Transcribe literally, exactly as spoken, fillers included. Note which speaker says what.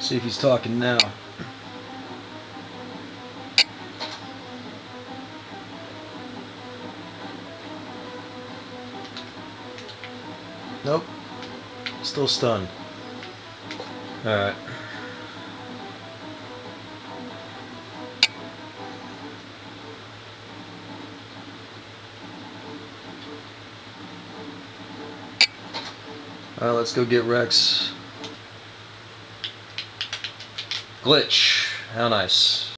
Speaker 1: See if he's talking now. Nope. Still stunned. Alright. Alright, let's go get Rex. Glitch. How nice.